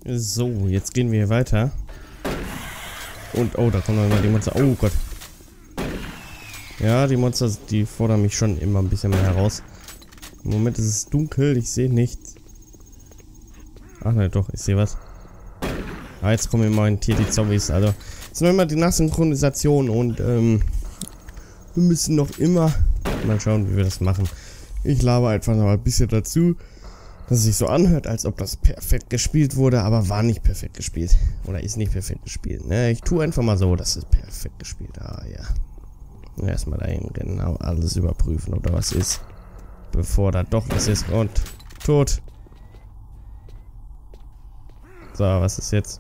So, jetzt gehen wir hier weiter. Und, oh, da kommen noch mal die Monster. Oh Gott. Ja, die Monster, die fordern mich schon immer ein bisschen mehr heraus. Im Moment ist es dunkel, ich sehe nichts. Ach ne, doch, ich sehe was. Ah, jetzt kommen immerhin hier die Zombies. Also, jetzt noch immer die Nachsynchronisation und, wir müssen noch immer mal schauen, wie wir das machen. Ich laber einfach noch ein bisschen dazu, dass es sich so anhört, als ob das perfekt gespielt wurde, aber war nicht perfekt gespielt. Oder ist nicht perfekt gespielt. Ne? Ich tue einfach mal so, dass es perfekt gespielt. Ah, ja. Erstmal dahin genau alles überprüfen, ob da was ist. Bevor da doch was ist. Und tot. So, was ist jetzt?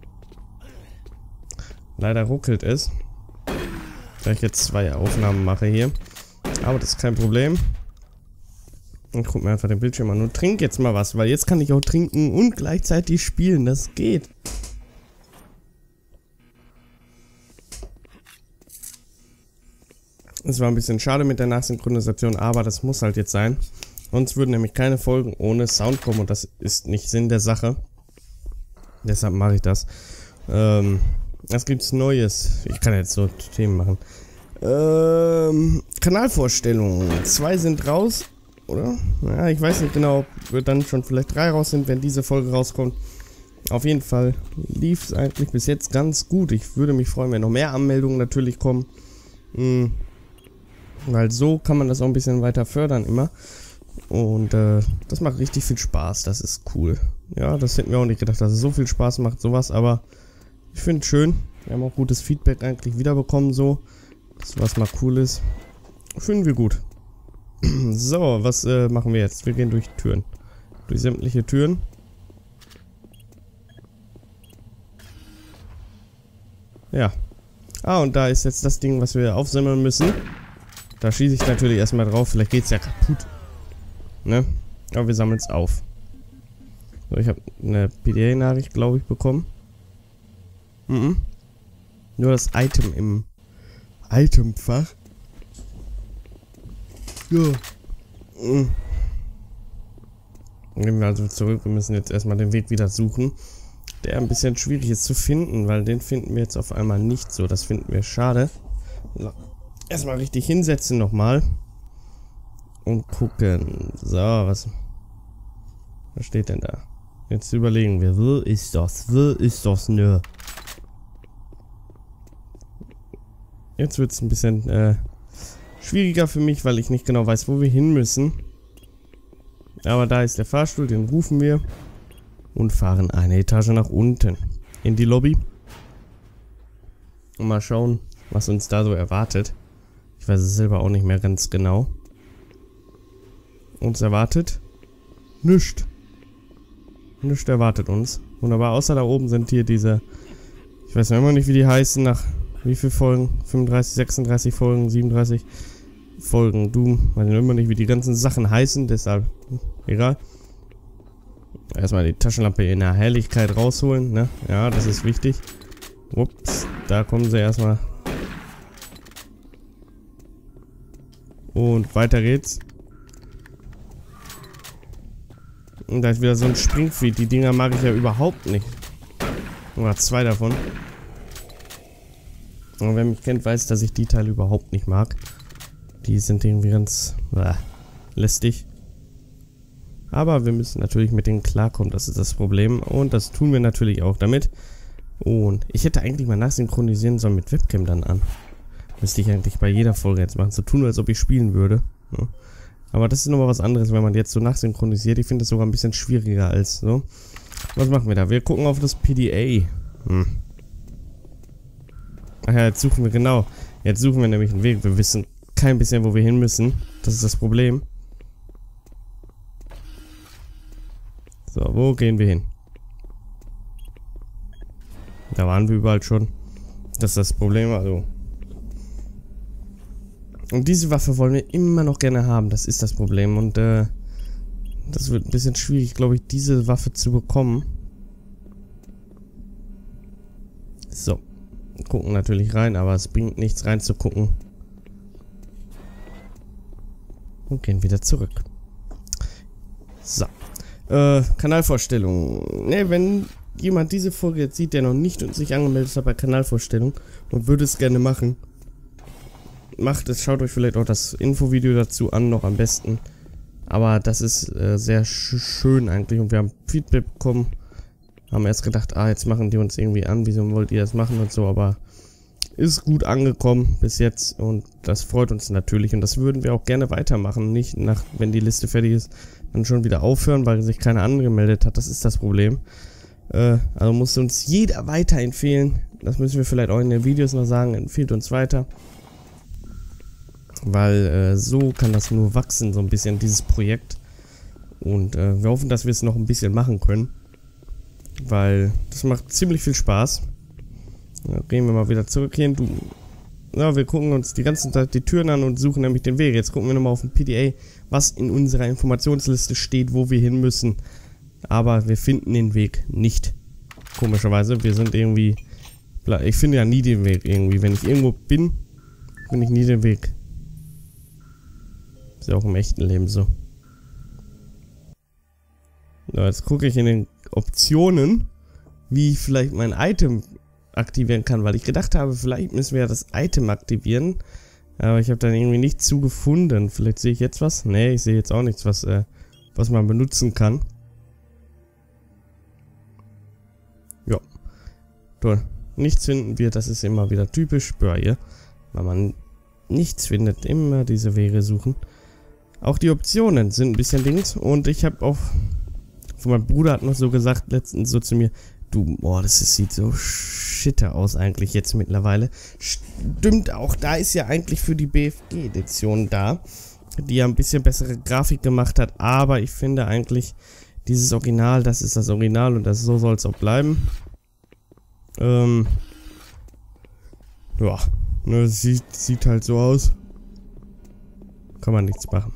Leider ruckelt es. Da ich jetzt 2 Aufnahmen mache hier. Aber das ist kein Problem. Und guck mir einfach den Bildschirm an und trink jetzt mal was, weil jetzt kann ich auch trinken und gleichzeitig spielen. Das geht. Es war ein bisschen schade mit der Nachsynchronisation, aber das muss halt jetzt sein. Sonst würden nämlich keine Folgen ohne Sound kommen und das ist nicht Sinn der Sache. Deshalb mache ich das. Was gibt's Neues? Ich kann jetzt so Themen machen. Kanalvorstellungen. 2 sind raus, oder? Ja, ich weiß nicht genau, ob dann schon vielleicht 3 raus sind, wenn diese Folge rauskommt. Auf jeden Fall lief es eigentlich bis jetzt ganz gut. Ich würde mich freuen, wenn noch mehr Anmeldungen natürlich kommen. Weil so kann man das auch ein bisschen weiter fördern immer. Und das macht richtig viel Spaß. Das ist cool. Ja, das hätten wir auch nicht gedacht, dass es so viel Spaß macht, sowas. Aber ich finde es schön. Wir haben auch gutes Feedback eigentlich wiederbekommen, so. Dass was mal cool ist. Finden wir gut. So, was machen wir jetzt? Wir gehen durch Türen. Durch sämtliche Türen. Ja. Ah, und da ist jetzt das Ding, was wir aufsammeln müssen. Da schieße ich natürlich erstmal drauf. Vielleicht geht es ja kaputt. Ne? Aber wir sammeln es auf. So, ich habe eine PDA-Nachricht, glaube ich, bekommen. Nur das Item im Itemfach. Ja. Gehen wir also zurück. Wir müssen jetzt erstmal den Weg wieder suchen. Der ein bisschen schwierig ist zu finden, weil den finden wir jetzt auf einmal nicht so. Das finden wir schade. So. Erstmal richtig hinsetzen nochmal. Und gucken. So, was steht denn da? Jetzt überlegen wir. Wo ist das? Wo ist das? Nö. Jetzt wird es ein bisschen schwieriger für mich, weil ich nicht genau weiß, wo wir hin müssen. Aber da ist der Fahrstuhl, den rufen wir. Und fahren eine Etage nach unten. In die Lobby. Und mal schauen, was uns da so erwartet. Ich weiß es selber auch nicht mehr ganz genau. Uns erwartet nichts. Nichts erwartet uns. Wunderbar, außer da oben sind hier diese... Ich weiß noch immer nicht, wie die heißen, nach wie viel Folgen? 35, 36 Folgen, 37 Folgen Doom. Ich weiß noch immer nicht, wie die ganzen Sachen heißen, deshalb egal. Erstmal die Taschenlampe in der Helligkeit rausholen, ne? Ja, das ist wichtig. Ups, da kommen sie erstmal. Und weiter geht's. Und da ist wieder so ein Springvieh. Die Dinger mag ich ja überhaupt nicht. Oder 2 davon. Und wer mich kennt, weiß, dass ich die Teile überhaupt nicht mag. Die sind irgendwie ganz lästig. Aber wir müssen natürlich mit denen klarkommen, das ist das Problem. Und das tun wir natürlich auch damit. Und ich hätte eigentlich mal nachsynchronisieren sollen mit Webcam dann an. Müsste ich eigentlich bei jeder Folge jetzt machen. So tun, als ob ich spielen würde. Ja. Aber das ist nochmal was anderes, wenn man jetzt so nachsynchronisiert. Ich finde das sogar ein bisschen schwieriger als so. Was machen wir da? Wir gucken auf das PDA. Ach ja, jetzt suchen wir genau. Jetzt suchen wir nämlich einen Weg. Wir wissen kein bisschen, wo wir hin müssen. Das ist das Problem. So, wo gehen wir hin? Da waren wir überall schon. Das ist das Problem, also. Und diese Waffe wollen wir immer noch gerne haben. Das ist das Problem. Und das wird ein bisschen schwierig, glaube ich, diese Waffe zu bekommen. So. Gucken natürlich rein, aber es bringt nichts reinzugucken. Und gehen wieder zurück. So. Kanalvorstellung. Ne, wenn jemand diese Folge jetzt sieht, der noch nicht und sich angemeldet hat bei Kanalvorstellung und würde es gerne machen, macht es, schaut euch vielleicht auch das Infovideo dazu an, noch am besten. Aber das ist sehr schön eigentlich und wir haben Feedback bekommen. Haben erst gedacht, jetzt machen die uns irgendwie an, wieso wollt ihr das machen und so, aber ist gut angekommen bis jetzt und das freut uns natürlich und das würden wir auch gerne weitermachen. Nicht wenn die Liste fertig ist, dann schon wieder aufhören, weil sich keiner angemeldet hat, das ist das Problem. Also muss uns jeder weiterempfehlen, das müssen wir vielleicht auch in den Videos noch sagen, empfiehlt uns weiter. Weil so kann das nur wachsen, so ein bisschen, dieses Projekt. Und wir hoffen, dass wir es noch ein bisschen machen können. Weil das macht ziemlich viel Spaß. Ja, gehen wir mal wieder zurück hier. Ja, wir gucken uns die ganze Zeit die Türen an und suchen nämlich den Weg. Jetzt gucken wir nochmal auf den PDA, was in unserer Informationsliste steht, wo wir hin müssen. Aber wir finden den Weg nicht. Komischerweise, wir sind irgendwie... Ich finde ja nie den Weg irgendwie. Wenn ich irgendwo bin, finde ich nie den Weg. Ist ja auch im echten Leben so. Ja, jetzt gucke ich in den Optionen, wie ich vielleicht mein Item aktivieren kann, weil ich gedacht habe, vielleicht müssen wir ja das Item aktivieren. Aber ich habe dann irgendwie nichts zugefunden. Vielleicht sehe ich jetzt was? Nee, ich sehe jetzt auch nichts, was man benutzen kann. Ja. Toll. Nichts finden wir, das ist immer wieder typisch bei ihr. Weil man nichts findet, immer diese Wege suchen. Auch die Optionen sind ein bisschen Dings und ich habe auch von meinem Bruder hat noch so gesagt letztens so zu mir, du, boah, sieht so shitter aus eigentlich jetzt mittlerweile. Stimmt auch, da ist ja eigentlich für die BFG-Edition da, die ja ein bisschen bessere Grafik gemacht hat, aber ich finde eigentlich dieses Original, das ist das Original und so soll es auch bleiben. Ja, ne, sieht halt so aus. Kann man nichts machen.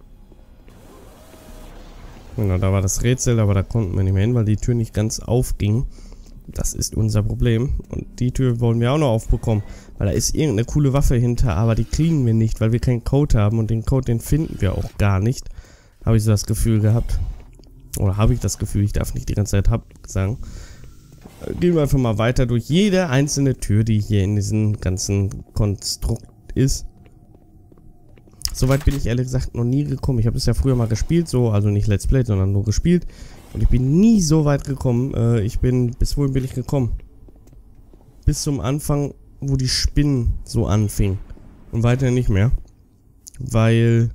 Genau, da war das Rätsel, aber da konnten wir nicht mehr hin, weil die Tür nicht ganz aufging. Das ist unser Problem. Und die Tür wollen wir auch noch aufbekommen, weil da ist irgendeine coole Waffe hinter, aber die kriegen wir nicht, weil wir keinen Code haben und den Code, den finden wir auch gar nicht. Habe ich so das Gefühl gehabt. Oder habe ich das Gefühl, ich darf nicht die ganze Zeit sagen. Gehen wir einfach mal weiter durch jede einzelne Tür, die hier in diesem ganzen Konstrukt ist. Soweit bin ich ehrlich gesagt noch nie gekommen. Ich habe es ja früher mal gespielt, so, also nicht Let's Play, sondern nur gespielt. Und ich bin nie so weit gekommen. Bis wohin bin ich gekommen? Bis zum Anfang, wo die Spinnen so anfingen. Und weiter nicht mehr. Weil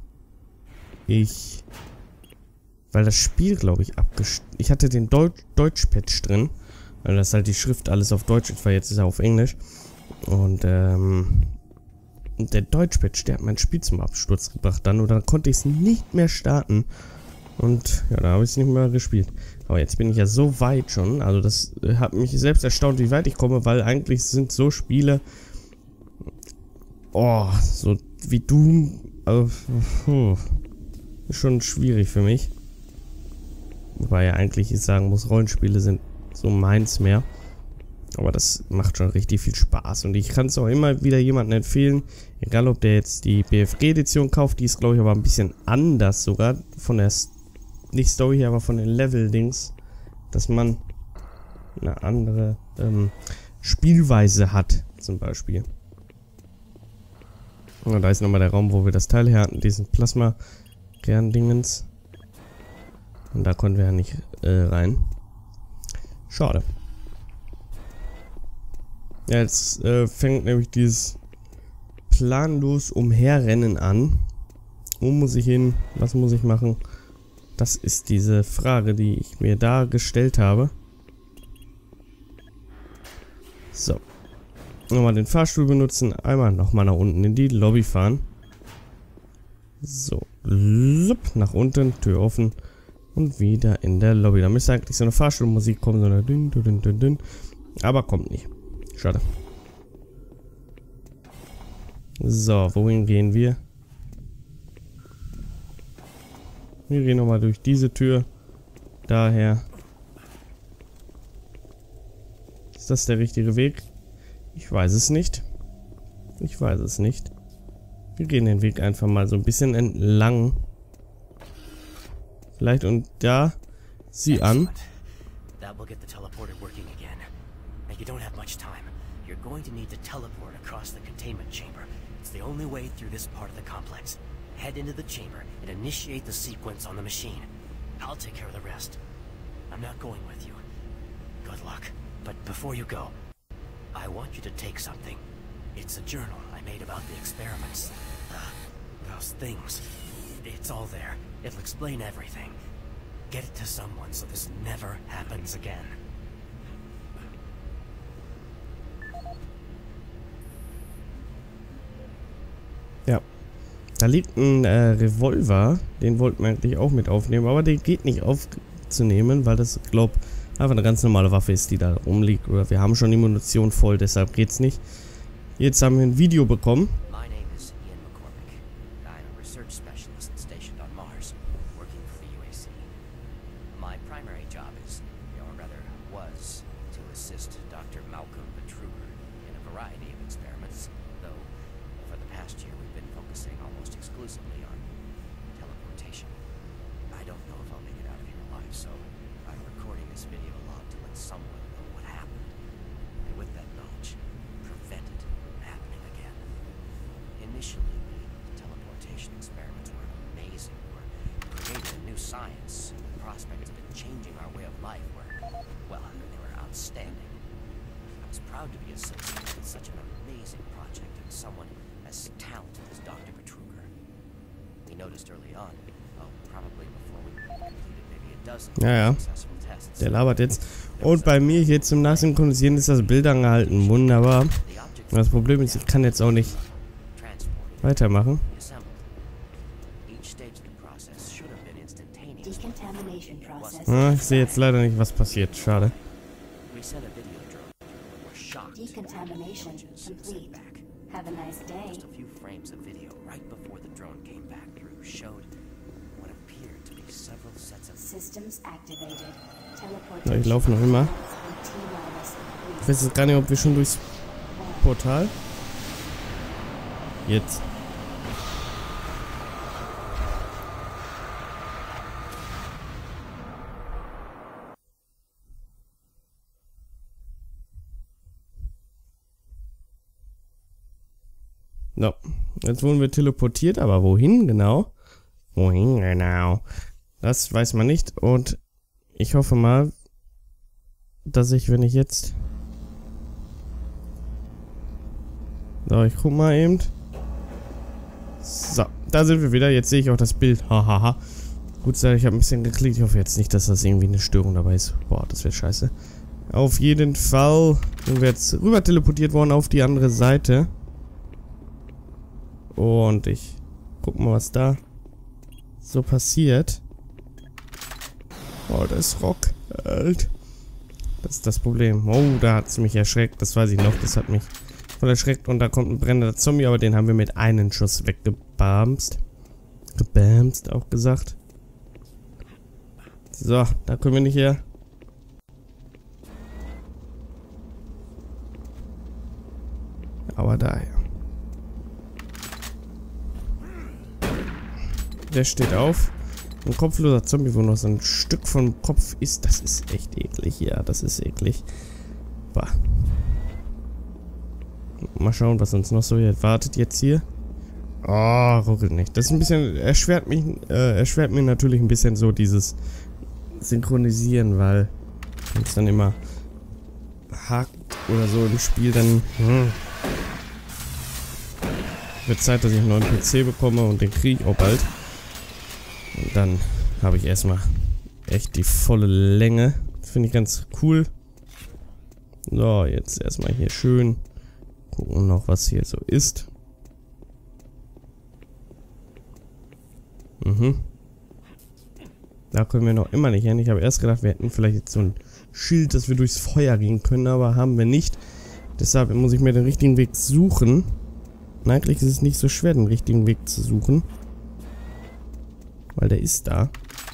das Spiel, glaube ich, ich hatte den Deutsch-Patch drin. Weil das halt die Schrift alles auf Deutsch ist, weil jetzt ist er auf Englisch. Und, der Deutsch-Patch, der hat mein Spiel zum Absturz gebracht dann. Und dann konnte ich es nicht mehr starten. Und ja, da habe ich es nicht mehr gespielt. Aber jetzt bin ich ja so weit schon. Also das hat mich selbst erstaunt, wie weit ich komme. Weil eigentlich sind so Spiele... Oh, so wie Doom... Also, ist schon schwierig für mich. Wobei ja eigentlich ich sagen muss, Rollenspiele sind so meins mehr. Aber das macht schon richtig viel Spaß. Und ich kann es auch immer wieder jemandem empfehlen. Egal, ob der jetzt die BFG-Edition kauft. Die ist, glaube ich, aber ein bisschen anders sogar. Von der, nicht Story her, aber von den Level-Dings. Dass man eine andere Spielweise hat, zum Beispiel. Und da ist nochmal der Raum, wo wir das Teil her hatten. Diesen Plasma-Kern-Dingens. Und da konnten wir ja nicht rein. Schade. Ja, jetzt fängt nämlich dieses planlos Umherrennen an. Wo muss ich hin? Was muss ich machen? Das ist diese Frage, die ich mir da gestellt habe. So. Nochmal den Fahrstuhl benutzen. Einmal nochmal nach unten in die Lobby fahren. So. Nach unten, Tür offen. Und wieder in der Lobby. Da müsste eigentlich so eine Fahrstuhlmusik kommen. So eine dünn, dünn, dünn, dünn. Aber kommt nicht. Schade. So, wohin gehen wir? Wir gehen nochmal durch diese Tür. Daher. Ist das der richtige Weg? Ich weiß es nicht. Ich weiß es nicht. Wir gehen den Weg einfach mal so ein bisschen entlang. Vielleicht und da. Sieh an. Da That will get the teleporter working again. And you don't have much time. You're going to need to teleport across the containment chamber. It's the only way through this part of the complex. Head into the chamber and initiate the sequence on the machine. I'll take care of the rest. I'm not going with you. Good luck. But before you go, I want you to take something. It's a journal I made about the experiments. Those things. It's all there. It'll explain everything. Get it to someone so this never happens again. Ja. Da liegt ein Revolver. Den wollten wir eigentlich auch mit aufnehmen. Aber den geht nicht aufzunehmen, weil das, glaube ich, einfach eine ganz normale Waffe ist, die da rumliegt. Oder wir haben schon die Munition voll, deshalb geht's nicht. Jetzt haben wir ein Video bekommen. My name is Ian McCormick. I'm a research specialist stationed on Mars, working for the UAC. My primary job is, or rather was, to assist Dr. Malcolm Betruger in a variety of experiments, though for the past year we've been focusing almost exclusively on teleportation. I don't know if I'll make it out of here alive, so I'm recording this video log to let someone know what happened, and with that knowledge, prevent it happening again. Initially, the teleportation experiments were amazing. We're creating a new science. The prospects of it changing our way of life were, well, they were outstanding. I was proud to be associated with such an amazing project and someone as talented as Dr. Betruger. We noticed early on, probably before we completed maybe a dozen successful tests. Der labert jetzt. Und bei mir hier zum Nachsynchronisieren ist das Bild angehalten. Wunderbar. Das Problem ist, ich kann jetzt auch nicht weitermachen. Ah, ich sehe jetzt leider nicht, was passiert. Schade. Decontamination complete. Have a nice day. Just a few frames of video right before the drone came back through showed what appeared to be several sets of Systems activated. Ja, ich laufe noch immer. Ich weiß jetzt gar nicht, ob wir schon durchs Portal. Jetzt. No. Jetzt wurden wir teleportiert, aber wohin genau? Wohin genau? Das weiß man nicht und ich hoffe mal, dass ich, wenn ich jetzt... So, ich guck mal eben. So, da sind wir wieder. Jetzt sehe ich auch das Bild. Hahaha. Gut, ich habe ein bisschen geklickt. Ich hoffe jetzt nicht, dass das irgendwie eine Störung dabei ist. Boah, das wäre scheiße. Auf jeden Fall sind wir jetzt rüber teleportiert worden auf die andere Seite. Und ich guck mal, was da so passiert. Oh, das ist Rock. Alter. Das ist das Problem. Oh, da hat es mich erschreckt. Das weiß ich noch. Das hat mich voll erschreckt. Und da kommt ein brennender Zombie, aber den haben wir mit einem Schuss weggebamst. Gebamst, auch gesagt. So, da können wir nicht her. Aber daher. Der steht auf. Ein kopfloser Zombie, wo noch so ein Stück vom Kopf ist. Das ist echt eklig. Ja, das ist eklig. Bah. Mal schauen, was uns noch so erwartet jetzt hier. Oh, ruckelt nicht. Das ist ein bisschen, erschwert mir natürlich ein bisschen so dieses Synchronisieren, weil wenn es dann immer hakt oder so im Spiel, dann wird Zeit, dass ich einen neuen PC bekomme und den kriege ich auch bald. Und dann habe ich erstmal echt die volle Länge. Das finde ich ganz cool. So, jetzt erstmal hier schön gucken noch, was hier so ist. Da können wir noch immer nicht hin. Ich habe erst gedacht, wir hätten vielleicht jetzt so ein Schild, dass wir durchs Feuer gehen können, aber haben wir nicht. Deshalb muss ich mir den richtigen Weg suchen. Und eigentlich ist es nicht so schwer, den richtigen Weg zu suchen. Weil der ist da.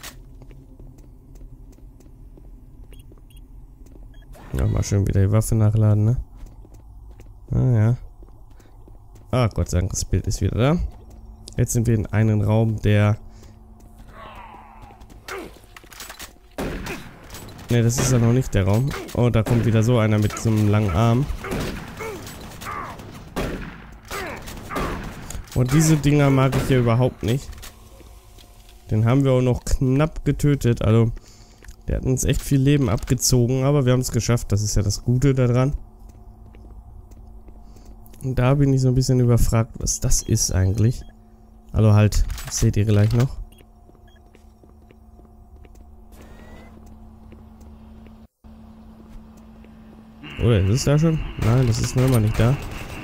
Ja, mal schön wieder die Waffe nachladen, ne? Ah, ja. Ah, Gott sei Dank, das Bild ist wieder da. Jetzt sind wir in einem Raum, der Ne, das ist ja noch nicht der Raum. Oh, da kommt wieder so einer mit so einem langen Arm. Und diese Dinger mag ich hier überhaupt nicht. Den haben wir auch noch knapp getötet. Also, der hat uns echt viel Leben abgezogen, aber wir haben es geschafft. Das ist ja das Gute daran. Und da bin ich so ein bisschen überfragt, was das ist eigentlich. Also halt, das seht ihr gleich noch. Oder ist es da schon? Nein, das ist noch immer nicht da.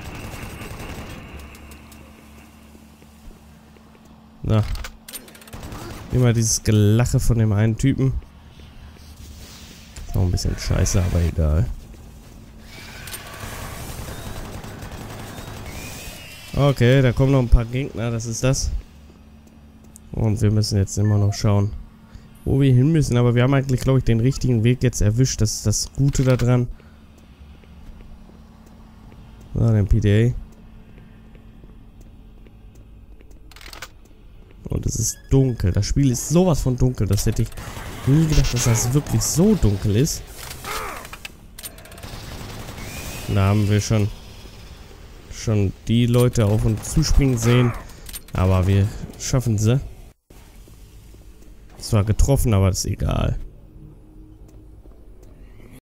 Na. Immer dieses Gelache von dem einen Typen. Ist auch ein bisschen scheiße, aber egal. Okay, da kommen noch ein paar Gegner, das ist das. Und wir müssen jetzt immer noch schauen, wo wir hin müssen. Aber wir haben eigentlich, glaube ich, den richtigen Weg jetzt erwischt. Das ist das Gute daran. So, den PDA. Und es ist dunkel. Das Spiel ist sowas von dunkel. Das hätte ich nie gedacht, dass das wirklich so dunkel ist. Da haben wir schon die Leute auf uns zuspringen sehen. Aber wir schaffen sie. Zwar getroffen, aber das ist egal.